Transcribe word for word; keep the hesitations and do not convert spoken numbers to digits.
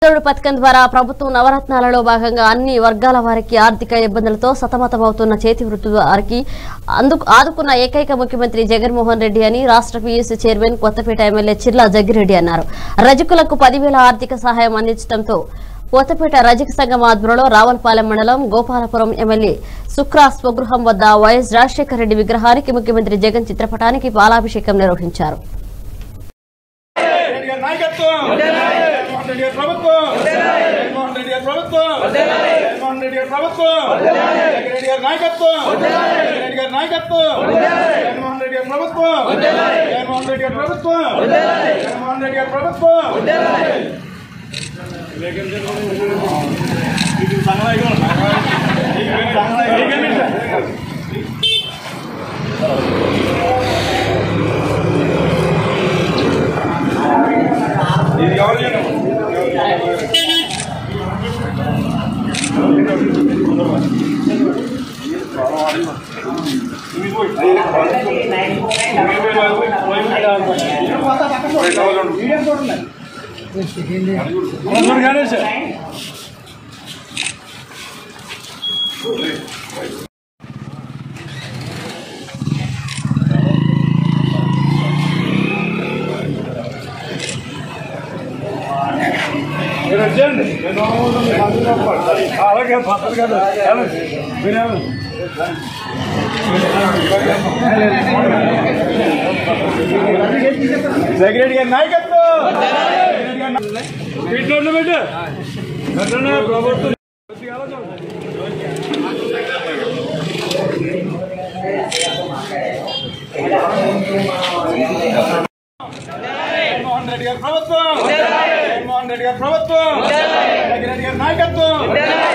పథకం ద్వారా ప్రభుత్వం నవరత్నాలలో భాగంగా అన్ని వర్గాల వారికి ఆర్థిక ఇబ్బందులతో సతమతమవుతున్న చేతి వృత్తి వారికి అందుకు ఆదుకున్న ఏకైక ముఖ్యమంత్రి జగన్మోహన్ రెడ్డి అని రాష్ట్ర PUC chairman Kothapeta MLA Chirla Jaggireddy అన్నారు. రజకులకు పదివేల ఆర్థిక సహాయం అందించడంతో కొత్తపేట రజక సంఘం ఆధ్వర్యంలో రావులపాలెం మండలం గోపాలపురం ఎమ్మెల్యే సుక్రా స్వగృహం వద్ద వైఎస్ రాజశేఖర రెడ్డి విగ్రహానికి ముఖ్యమంత్రి జగన్ చిత్రపటానికి పాలాభిషేకం నిర్వహించారు. సెక్రటరీ గారి నాయకత్వం ప్రభుత్వం జగన్మోహన్ రెడ్డి గారి ప్రభుత్వం జగన్మోహన్ రెడ్డి గారి ప్రభుత్వం సెక్రటరీ గారి నాయకత్వం